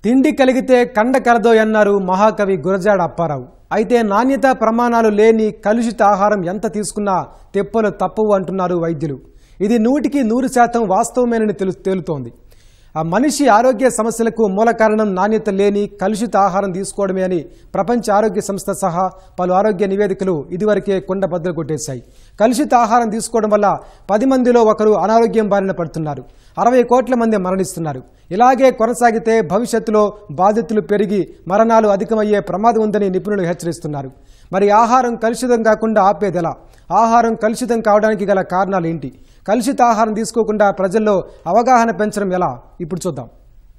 తిండి కలిగితే కండ కలదోయన్నారు మహాకవి గురజాడ అప్పారావు. అయితే నాణ్యతా ప్రమాణాలు లేని కలుషిత ఆహారం ఎంత తీసుకున్నా తెప్పలు తప్పవు అంటున్నారు వైద్యులు. ఇది 100% వాస్తవమేనని తేలుతోంది. ఆ మనిషి ఆరోగ్య సమస్యలకు మూల కారణం నాణ్యత లేని కలుషిత ఆహారం తీసుకోవడమే అని ప్రపంచ ఆరోగ్య సంస్థ సహా పలు ఆరోగ్య నివేదికలు ఇదివరకే కొండబద్దలు కొట్టేశాయి. కలుషిత ఆహారం తీసుకోవడం వల్ల 10 మందిలో ఒకరు అనారోగ్యం బారిన పడుతున్నారు. 60 కోట్ల మంది మరణిస్తున్నారు. ఇలాగే కొనసాగితే భవిష్యత్తులో బాధితులు పెరిగి మరణాలు అధికమయ్యే ప్రమాదం ఉందని నిపుణులు హెచ్చరిస్తున్నారు. మరి ఆహారం కలుషితం కాకుండా ఆపేదెలా? ఆహారం కలుషితం కావడానికి గల కారణాలు ఏంటి? కలుషిత ఆహారం తీసుకోకుండా ప్రజల్లో అవగాహన పెంచడం ఎలా? ఇప్పుడు చూద్దాం.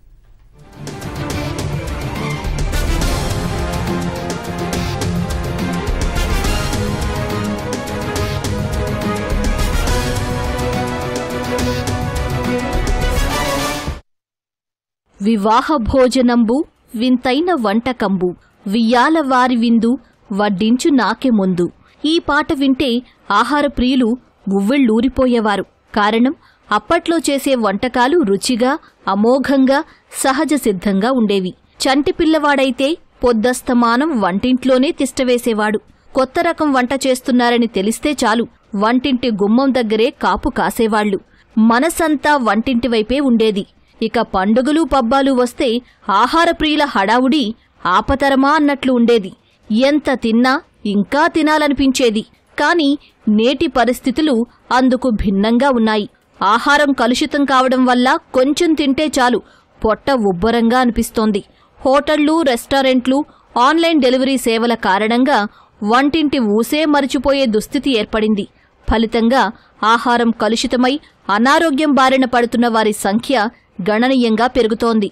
వివాహ భోజనంబు వింతైన వంటకంబు వియ్యాల వారి విందు వడ్డించు నాకే ముందు. ఈ పాట వింటే ఆహార ప్రియులు గువ్వెళ్ళూరిపోయేవారు. కారణం, అప్పట్లో చేసే వంటకాలు రుచిగా, అమోఘంగా, సహజ సిద్ధంగా ఉండేవి. చంటి పిల్లవాడైతే పొద్దస్తమానం వంటింట్లోనే తిష్టవేసేవాడు. కొత్త రకం వంట చేస్తున్నారని తెలిస్తే చాలు వంటింటి గుమ్మం దగ్గరే కాపు కాసేవాళ్లు. మనసంతా వంటింటివైపే ఉండేది. ఇక పండుగలు పబ్బాలు వస్తే ఆహార ప్రియుల హడావుడి ఆపతరమా అన్నట్లు ఉండేది. ఎంత తిన్నా ఇంకా తినాలనిపించేది. కాని నేటి పరిస్థితులు అందుకు భిన్నంగా ఉన్నాయి. ఆహారం కలుషితం కావడం వల్ల కొంచెం తింటే చాలు పొట్ట ఉబ్బరంగా అనిపిస్తోంది. హోటళ్లు, రెస్టారెంట్లు, ఆన్లైన్ డెలివరీ సేవల కారణంగా వంటింటి ఊసే మరిచిపోయే దుస్థితి ఏర్పడింది. ఫలితంగా ఆహారం కలుషితమై అనారోగ్యం బారిన పడుతున్న వారి సంఖ్య గణనీయంగా పెరుగుతోంది.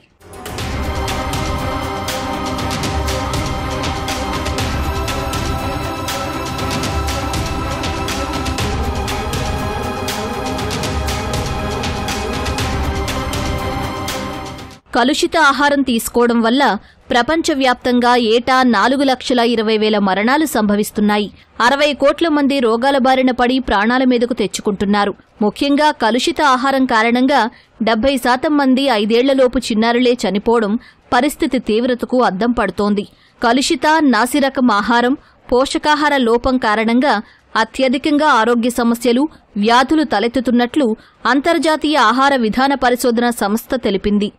కలుషిత ఆహారం తీసుకోవడం వల్ల ప్రపంచవ్యాప్తంగా ఏటా 4,20,000 మరణాలు సంభవిస్తున్నాయి. 60 కోట్ల మంది రోగాల బారిన పడి ప్రాణాల మీదకు తెచ్చుకుంటున్నారు. ముఖ్యంగా కలుషిత ఆహారం కారణంగా 70% మంది 5 ఏళ్లలోపు చిన్నారులే చనిపోవడం పరిస్థితి తీవ్రతకు అద్దం పడుతోంది. కలుషిత, నాసిరకం ఆహారం, పోషకాహార లోపం కారణంగా అత్యధికంగా ఆరోగ్య సమస్యలు, వ్యాధులు తలెత్తుతున్నట్లు అంతర్జాతీయ ఆహార విధాన పరిశోధన సంస్థ తెలిపింది.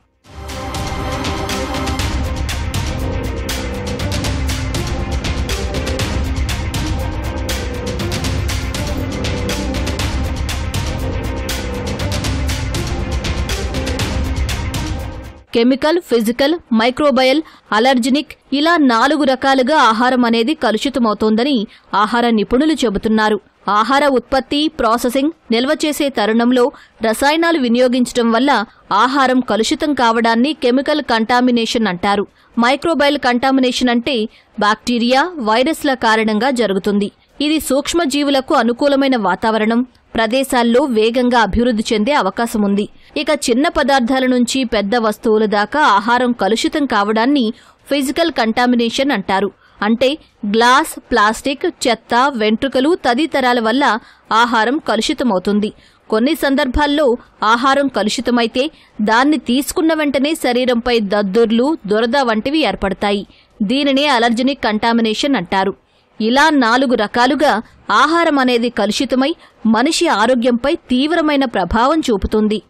కెమికల్, ఫిజికల్, మైక్రోబయల్, అలర్జినిక్ ఇలా 4 రకాలుగా ఆహారం అనేది కలుషితమవుతోందని ఆహార నిపుణులు చెబుతున్నారు. ఆహార ఉత్పత్తి, ప్రాసెసింగ్, నిల్వ చేసే తరుణంలో రసాయనాలు వినియోగించడం వల్ల ఆహారం కలుషితం కావడాన్ని కెమికల్ కంటామినేషన్ అంటారు. మైక్రోబయల్ కంటామినేషన్ అంటే బ్యాక్టీరియా, వైరస్ల కారణంగా జరుగుతుంది. ఇది సూక్ష్మజీవులకు అనుకూలమైన వాతావరణం, ప్రదేశాల్లో వేగంగా అభివృద్ధి చెందే అవకాశముంది. ఇక చిన్న పదార్థాల నుంచి పెద్ద వస్తువుల దాకా ఆహారం కలుషితం కావడాన్ని ఫిజికల్ కంటామినేషన్ అంటారు. అంటే గ్లాస్, ప్లాస్టిక్, చెత్త, వెంట్రుకలు తదితరాల వల్ల ఆహారం కలుషితమవుతుంది. కొన్ని సందర్భాల్లో ఆహారం కలుషితమైతే దాన్ని తీసుకున్న వెంటనే శరీరంపై దద్దుర్లు, దురద వంటివి ఏర్పడతాయి. దీనినే అలర్జనిక్ కంటామినేషన్ అంటారు. ఇలా 4 రకాలుగా ఆహారం అనేది కలుషితమై మనిషి ఆరోగ్యంపై తీవ్రమైన ప్రభావం చూపుతుంది.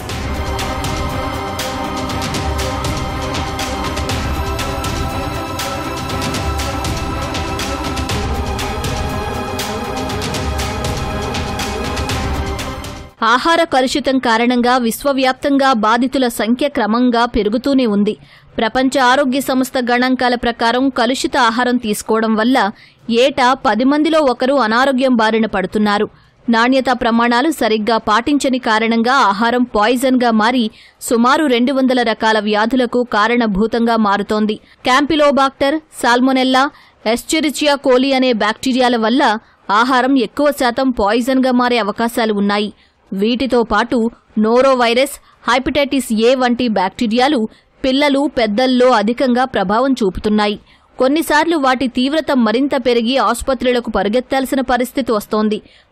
ఆహార కలుషితం కారణంగా విశ్వవ్యాప్తంగా బాధితుల సంఖ్య క్రమంగా పెరుగుతూనే ఉంది. ప్రపంచ ఆరోగ్య సంస్థ గణాంకాల ప్రకారం కలుషిత ఆహారం తీసుకోవడం వల్ల ఏటా 10 మందిలో ఒకరు అనారోగ్యం బారిన పడుతున్నారు. నాణ్యతా ప్రమాణాలు సరిగ్గా పాటించని కారణంగా ఆహారం పాయిజన్గా మారి సుమారు 200 రకాల వ్యాధులకు కారణభూతంగా మారుతోంది. క్యాంపిలోబాక్టర్, సాల్మొనెల్లా, ఎస్చెరిచియా కోలి అనే బ్యాక్టీరియాల వల్ల ఆహారం ఎక్కువ శాతం పాయిజన్గా మారే అవకాశాలు ఉన్నాయి. వీటితో పాటు నోరోవైరస్, హెపటైటిస్ ఏ వంటి బ్యాక్టీరియాలు పిల్లలు, పెద్దల్లో అధికంగా ప్రభావం చూపుతున్నాయి. కొన్నిసార్లు వాటి తీవ్రత మరింత పెరిగి ఆసుపత్రులకు పరిగెత్తాల్సిన పరిస్థితి వస్తోంది.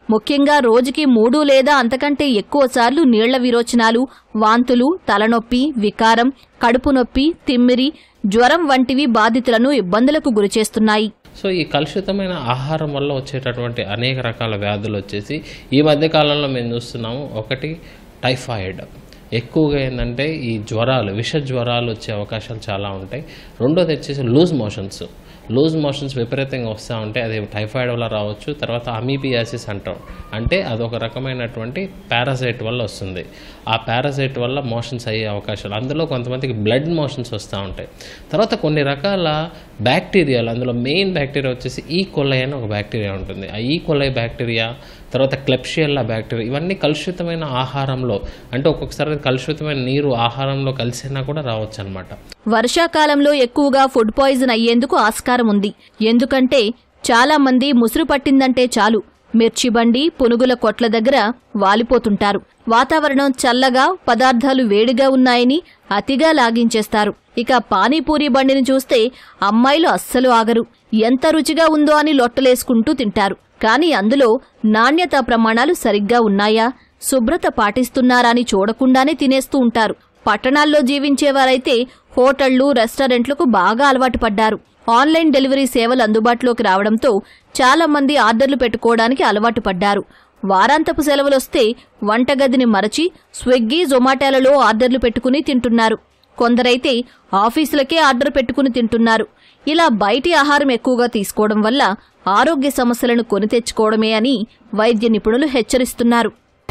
ముఖ్యంగా రోజుకి 3 లేదా అంతకంటే ఎక్కువసార్లు నీళ్ల విరోచనాలు, వాంతులు, తలనొప్పి, వికారం, కడుపు నొప్పి, తిమ్మిరి, జ్వరం వంటివి బాధితులను ఇబ్బందులకు గురిచేస్తున్నాయి. సో ఈ కలుషితమైన ఆహారం వల్ల వచ్చేటటువంటి అనేక రకాల వ్యాధులు వచ్చేసి ఈ మధ్యకాలంలో మేము చూస్తున్నాము. ఒకటి టైఫాయిడ్, ఎక్కువగా ఏంటంటే ఈ జ్వరాలు, విష జ్వరాలు వచ్చే అవకాశాలు చాలా ఉంటాయి. రెండోది వచ్చేసి లూజ్ మోషన్స్ విపరీతంగా వస్తూ ఉంటాయి. అది టైఫాయిడ్ వల్ల రావచ్చు. తర్వాత అమీబియాసిస్ అంటాం, అంటే అదొక రకమైనటువంటి పారాసైట్ వల్ల వస్తుంది. ఆ పారాసైట్ వల్ల మోషన్స్ అయ్యే అవకాశాలు, అందులో కొంతమందికి బ్లడ్ మోషన్స్ వస్తూ ఉంటాయి. తర్వాత కొన్ని రకాల బ్యాక్టీరియాలు, అందులో మెయిన్ బ్యాక్టీరియా వచ్చేసి ఈకోలై అని ఒక బ్యాక్టీరియా ఉంటుంది. ఆ ఈకోలై బ్యాక్టీరియా, తర్వాత క్లెప్షియల్లా బ్యాక్టీరియా, ఇవన్నీ కలుషితమైన ఆహారంలో, అంటే ఒక్కొక్కసారి కలుషితమైన నీరు ఆహారంలో కలిసినా కూడా రావచ్చు అనమాట. వర్షాకాలంలో ఎక్కువగా ఫుడ్ పాయిజన్ అయ్యేందుకు ఆస్కారం ఉంది. ఎందుకంటే చాలా మంది ముసురు పట్టిందంటే చాలు మిర్చి బండి, పునుగుల కొట్ల దగ్గర వాలిపోతుంటారు. వాతావరణం చల్లగా, పదార్థాలు వేడిగా ఉన్నాయని అతిగా లాగించేస్తారు. ఇక పానీపూరి బండిని చూస్తే అమ్మాయిలు అస్సలు ఆగరు. ఎంత రుచిగా ఉందో అని లొట్టలేసుకుంటూ తింటారు. కానీ అందులో నాణ్యతా ప్రమాణాలు సరిగ్గా ఉన్నాయా, శుభ్రత పాటిస్తున్నారా అని చూడకుండానే తినేస్తూ ఉంటారు. పట్టణాల్లో జీవించేవారైతే హోటళ్లు, రెస్టారెంట్లకు బాగా అలవాటు పడ్డారు. ఆన్లైన్ డెలివరీ సేవలు అందుబాటులోకి రావడంతో చాలా మంది ఆర్డర్లు పెట్టుకోవడానికి అలవాటు పడ్డారు. వారాంతపు సెలవులొస్తే వంటగదిని మరచి స్విగ్గీ, జొమాటోలలో ఆర్డర్లు పెట్టుకుని తింటున్నారు. కొందరైతే ఆఫీసులకే ఆర్డర్ పెట్టుకుని తింటున్నారు. ఇలా బయటి ఆహారం ఎక్కువగా తీసుకోవడం వల్ల ఆరోగ్య సమస్యలను కొని తెచ్చుకోవడమే అని వైద్య నిపుణులు హెచ్చరిస్తున్నారు.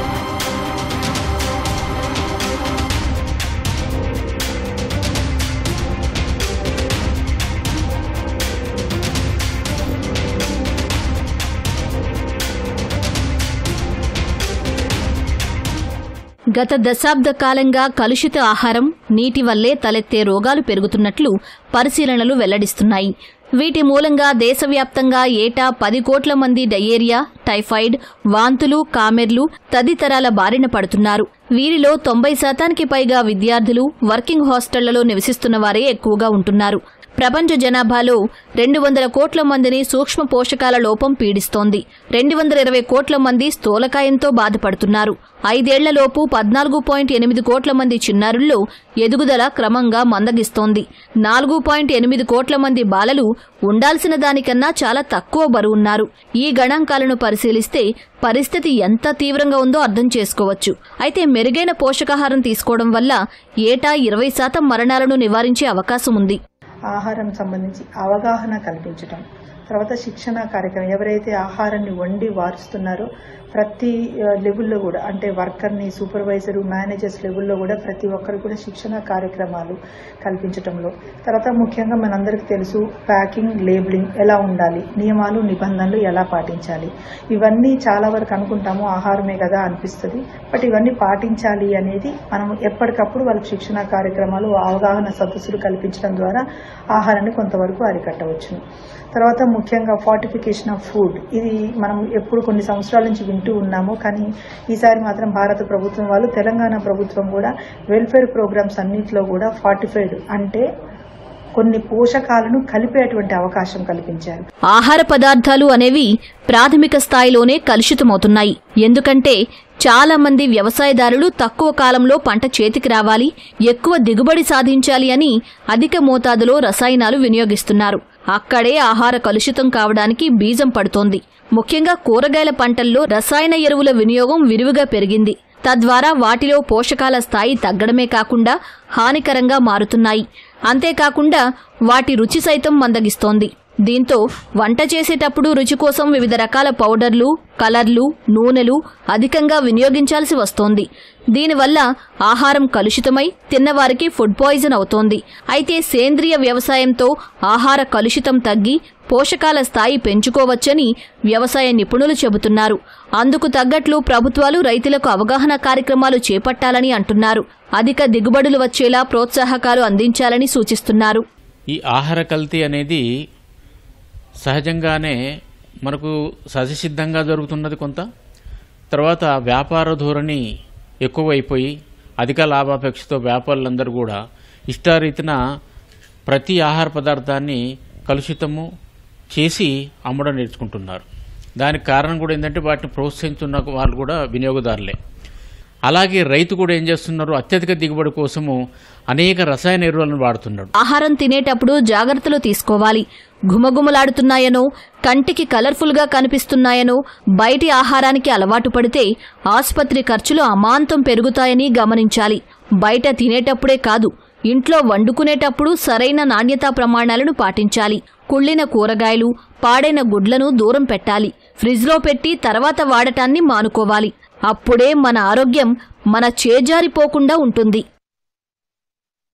గత దశాబ్ద కాలంగా కలుషిత ఆహారం, నీటి వల్లే తలెత్తే రోగాలు పెరుగుతున్నట్లు పరిశీలనలు వెల్లడిస్తున్నాయి. వీటి మూలంగా దేశవ్యాప్తంగా ఏటా 10 కోట్ల మంది డయేరియా, టైఫాయిడ్, వాంతులు, కామెర్లు తదితరాల బారిన పడుతున్నారు. వీరిలో 90% పైగా విద్యార్థులు వర్కింగ్ హాస్టళ్లలో నివసిస్తున్న వారే ఎక్కువగా ఉంటున్నారు. ప్రపంచ జనాభాలో 200 కోట్ల మందిని సూక్ష్మ పోషకాల లోపం పీడిస్తోంది. 220 కోట్ల మంది స్థూలకాయంతో బాధపడుతున్నారు. 5 ఏళ్లలోపు 14.8 కోట్ల మంది చిన్నారుల్లో ఎదుగుదల క్రమంగా మందగిస్తోంది. 4.8 కోట్ల మంది బాలలు ఉండాల్సిన దానికన్నా చాలా తక్కువ బరువున్నారు. ఈ గణాంకాలను పరిశీలిస్తే పరిస్థితి ఎంత తీవ్రంగా ఉందో అర్థం చేసుకోవచ్చు. అయితే మెరుగైన పోషకాహారం తీసుకోవడం వల్ల ఏటా 20% మరణాలను నివారించే అవకాశం ఉంది. ఆహారం సంబంధించి అవగాహన కల్పించడం, తర్వాత శిక్షణ కార్యక్రమం, ఎవరైతే ఆహారాన్ని వండి వారుస్తున్నారో ప్రతి లెవెల్లో కూడా, అంటే వర్కర్ని, సూపర్వైజరు, మేనేజర్స్ లెవెల్లో కూడా ప్రతి ఒక్కరు కూడా శిక్షణ కార్యక్రమాలు కల్పించడంలో, తర్వాత ముఖ్యంగా మనందరికీ తెలుసు ప్యాకింగ్, లేబులింగ్ ఎలా ఉండాలి, నియమాలు, నిబంధనలు ఎలా పాటించాలి, ఇవన్నీ చాలా వరకు అనుకుంటాము ఆహారమే కదా అనిపిస్తుంది. బట్ ఇవన్నీ పాటించాలి అనేది మనం ఎప్పటికప్పుడు వాళ్ళకి శిక్షణ కార్యక్రమాలు, అవగాహన సదస్సులు కల్పించడం ద్వారా ఆహారాన్ని కొంతవరకు అరికట్టవచ్చు. తర్వాత ముఖ్యంగా ఫార్టిఫికేషన్ ఆఫ్ ఫుడ్, ఇది మనం ఎప్పుడు కొన్ని సంవత్సరాల నుంచి వింటూ ఉన్నాము. కానీ ఈసారి మాత్రం భారత ప్రభుత్వం వాళ్ళు, తెలంగాణ ప్రభుత్వం కూడా వెల్ఫేర్ ప్రోగ్రామ్స్ అన్నింటిలో కూడా ఫార్టిఫైడ్ అంటే కొన్ని పోషకాలను కలిపేటువంటి అవకాశం కల్పించారు. ఆహార పదార్థాలు అనేవి ప్రాథమిక స్థాయిలోనే కలుషితమవుతున్నాయి. ఎందుకంటే చాలా మంది వ్యవసాయదారులు తక్కువ కాలంలో పంట చేతికి రావాలి, ఎక్కువ దిగుబడి సాధించాలి అని అధిక మోతాదులో రసాయనాలు వినియోగిస్తున్నారు. అక్కడే ఆహార కలుషితం కావడానికి బీజం పడుతోంది. ముఖ్యంగా కూరగాయల పంటల్లో రసాయన ఎరువుల వినియోగం విరివిగా పెరిగింది. తద్వారా వాటిలో పోషకాల స్థాయి తగ్గడమే కాకుండా హానికరంగా మారుతున్నాయి. అంతేకాకుండా వాటి రుచి సైతం మందగిస్తోంది. దీంతో వంట చేసేటప్పుడు రుచి కోసం వివిధ రకాల పౌడర్లు, కలర్లు, నూనెలు అధికంగా వినియోగించాల్సి వస్తోంది. దీనివల్ల ఆహారం కలుషితమై తిన్నవారికి ఫుడ్ పాయిజన్ అవుతోంది. అయితే సేంద్రియ వ్యవసాయంతో ఆహార కలుషితం తగ్గి పోషకాల స్థాయి పెంచుకోవచ్చని వ్యవసాయ నిపుణులు చెబుతున్నారు. అందుకు తగ్గట్లు ప్రభుత్వాలు రైతులకు అవగాహన కార్యక్రమాలు చేపట్టాలని అంటున్నారు. అధిక దిగుబడులు వచ్చేలా ప్రోత్సాహకాలు అందించాలని సూచిస్తున్నారు. ఈ ఆహార కల్తీ అనేది సహజంగానే మనకు సహజసిద్ధంగా జరుగుతున్నది. కొంత తర్వాత వ్యాపార ధోరణి ఎక్కువైపోయి అధిక లాభాపేక్షతో వ్యాపారులందరూ కూడా ఇష్టారీతిన ప్రతి ఆహార పదార్థాన్ని కలుషితము చేసి అమ్మడం నేర్చుకుంటున్నారు. దానికి కారణం కూడా ఏంటంటే వాటిని ప్రోత్సహిస్తున్న వాళ్ళు కూడా వినియోగదారులే. అలాగే రైతు కూడా ఏం చేస్తున్నారు, అత్యధిక దిగుబడి కోసము అనేక రసాయన ఎరువులను వాడుతున్నాడు. ఆహారం తినేటప్పుడు జాగ్రత్తలు తీసుకోవాలి. ఘుమఘుమలాడుతున్నాయనో, కంటికి కలర్ఫుల్గా కనిపిస్తున్నాయనో బయటి ఆహారానికి అలవాటు పడితే ఆసుపత్రి ఖర్చులు అమాంతం పెరుగుతాయని గమనించాలి. బయట తినేటప్పుడే కాదు, ఇంట్లో వండుకునేటప్పుడు సరైన నాణ్యతా ప్రమాణాలను పాటించాలి. కుళ్ళిన కూరగాయలు, పాడైన గుడ్లను దూరం పెట్టాలి. ఫ్రిడ్జ్లో పెట్టి తర్వాత వాడటాన్ని మానుకోవాలి. అప్పుడే మన ఆరోగ్యం మన చేజారిపోకుండా ఉంటుంది.